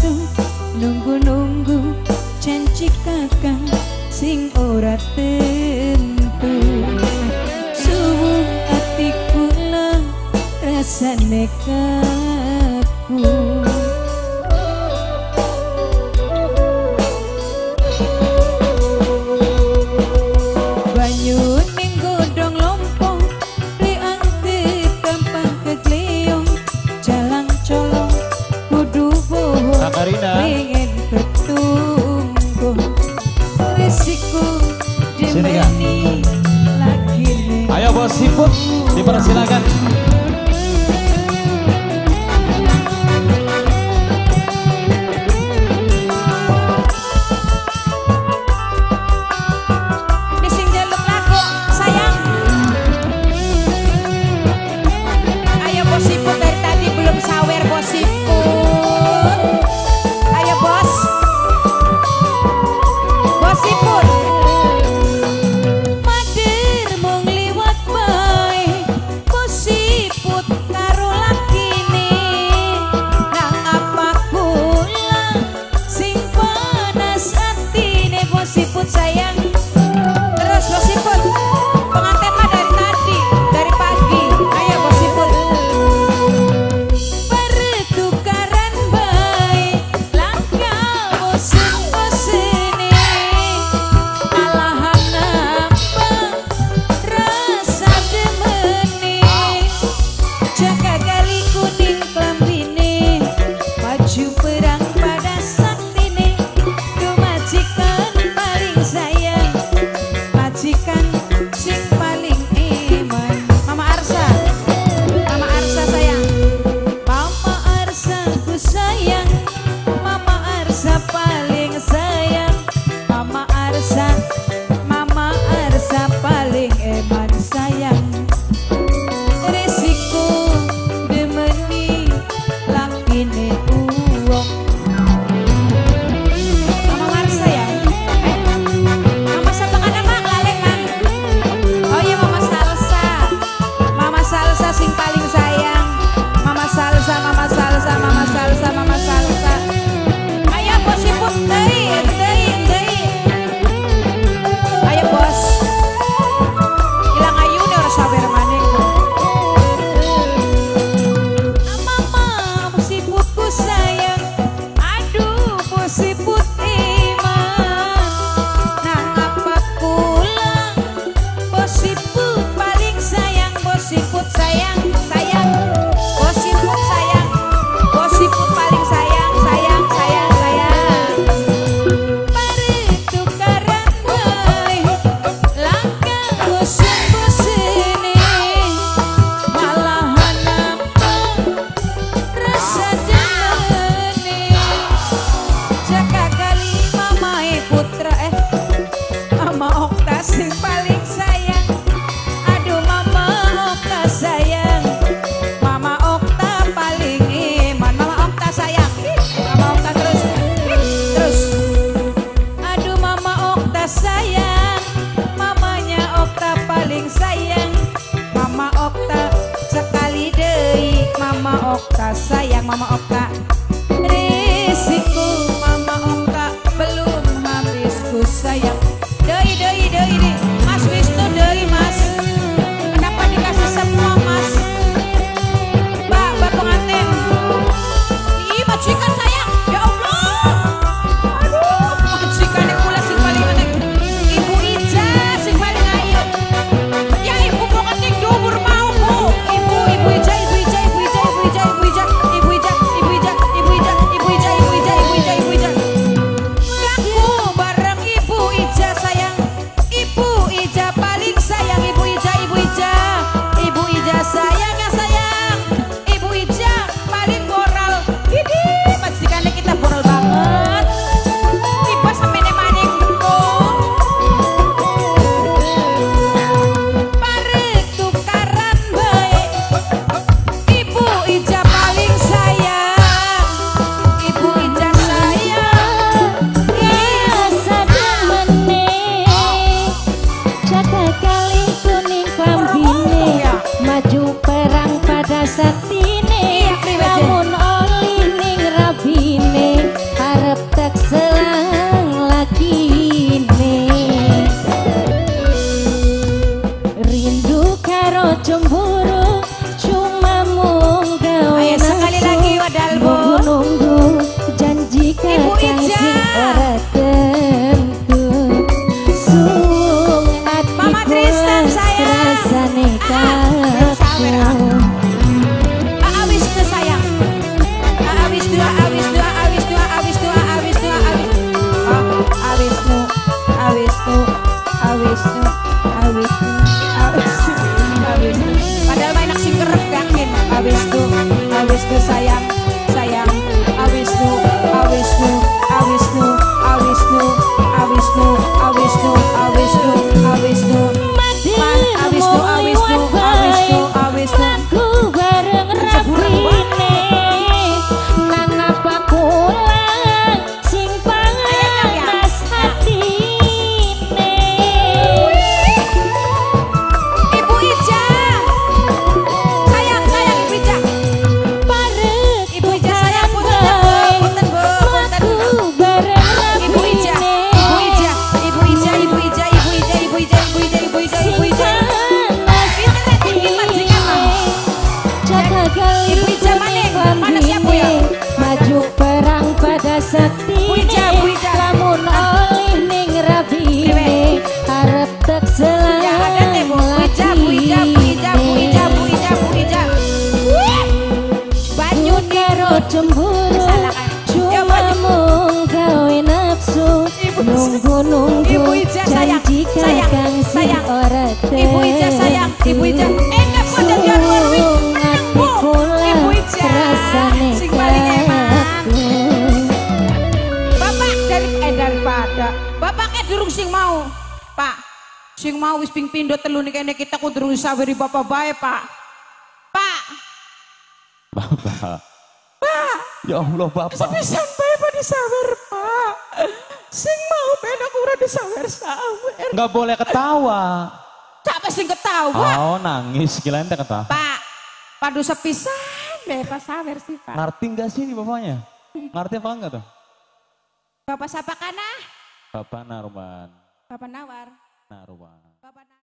palsu nunggu-nunggu janji kakang sing ora tentu. Suwung atiku lah rasane kaku. Banyu ning godhong lompong riante gampang kegleyong jalang colong kudu bohong pengen bertunggu risiko demeni lagi nih. Ayo bos siput dipersilakan. Sayang Mama Okta, risiko Mama Okta belum habis ku sayang. Doi Mas Wisnu, doi Mas, kenapa dikasih semua Mas? Mbak pengantin, ih majikan sayang, ya Allah, aduh majikan yang pula sing paling aneh. Ibu Ija sing paling ayu, ya ibu pengantin dubur mau bu, ibu Ija. sayang, jika sayang, kang si sayang. ora Ibu Ija sayang, Ibu Ija. Enak kok jadi Arwarwi. Enak bu, Ibu Ija. rasane Sing paling enak. kaku. Bapak daripada bapaknya durung sing mau. Pak, sing mau wis ping pindho telu nih kene kita kudu saweri bapak bae, Pak. Pak. Bapak. Ya Allah Bapak. Sepisan bae Pak disawer, Pak. Sing mau ben aku ora disawer-sawer. Enggak boleh ketawa. Siapa sing ketawa? Oh nangis, kirain teh ketawa. Pak, padu sepisan bae Pak sawer sih, Pak. Ngerti enggak sih ini bapaknya? Ngerti apa enggak tuh? Bapak siapa kana? Bapak Narman. Bapak Nawar. Narman. Bapak